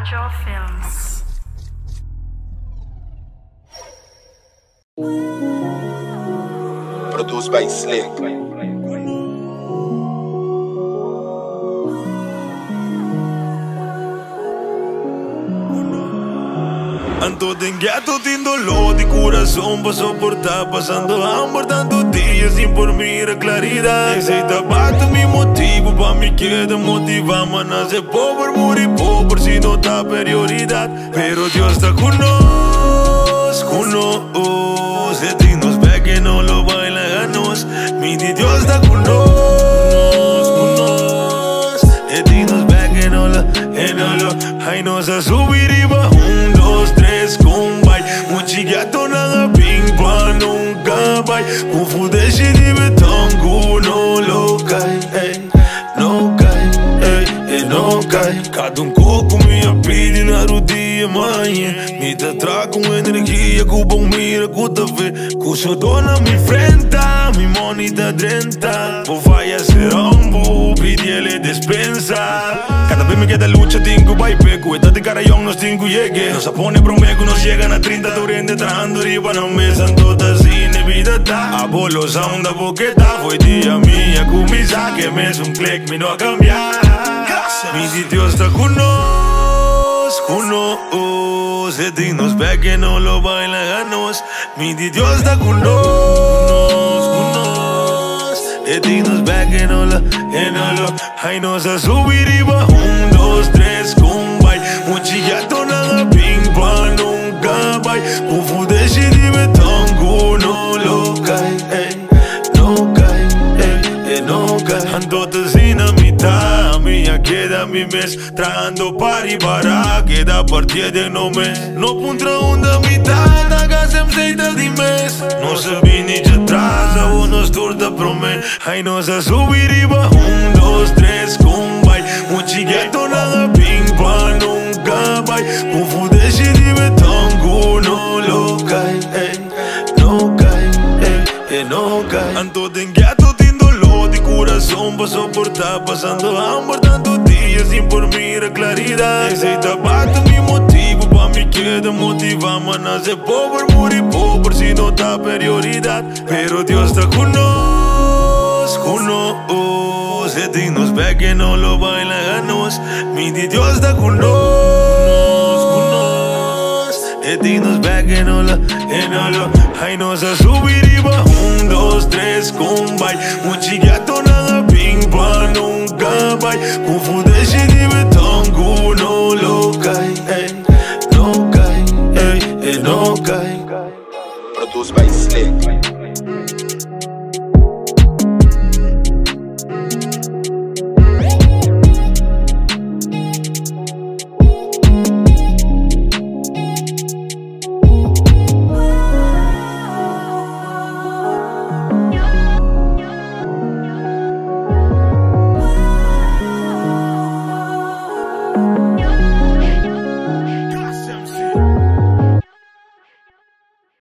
Angel Films. Produced by Slick. Ando dengueado, tem dolor de coração pra soportar, passando hambre tanto dias sem por mim a claridade. Esse tabaco me motivo pra me quedar motivar, mas nascer pobre, morrer pobre se não dá prioridade. Pero Deus está conosco, se tem nos pé que não lo baila a nós. Mi Deus está conosco, se tem nos pé que não lo, ai nós a subir e baixar. 2, 3, combate. Muito gato na pimpa nunca vai. Confunde se de betongo não lo cai, não cai, não cai. Cada coco me pede na rodinha manhã. Me dá trago energia, com bom mira, com ta vê. Com sua dona me enfrenta, me money da drenta. Por vai a ser rambo, pedi ele dispensa. Cada vez me queda lucha, tengo vai peco. Esta de cara young, nos tengo llegue. Nos apone bromego, nos llegan a 30. Torrente trajando arriba, no me san todas sin vida ta. Abolo sound da boqueta. Foi dia minha, comisa que me un click, me no a cambiar. Mi Deus está conosco, se tem nos pé que não lo baila a nós. Mi Deus está conosco, se tem nos pé que não lo, ai nós a subir e baixar. 1, 2, 3, combate. Muito gato na pimpa nunca vai. Confunde se de betongo não lo cai, não cai, não cai. Ando assim na mitad, minha queda mi mes. Tragando pari para queda partida de no mes. No puntra onda mitad, agasem seita de mes. No sabi ni de atrás, a unos torta promet. Ai nós a subir e baixar. 1, 2, 3, combate. Muito gato na pimpa nunca vai. Confunde se de betongo não lo cai, não cai, não cai. Ando dengueado, tem dolor de coração pra soportar, passando hambre tanto dias sem por mim a claridade. Esse tabaco me motivo pra me quedar motivar, mas nascer pobre, morrer pobre se não dá prioridade. Pero Deus está conosco, se tem nos pé que não lo baila a nós. Mi Deus está conosco, se tem nos pé que não lo, ai nós a subir e baixar. 1, 2, 3, combate. Muito gato na pimpa nunca vai. Confunde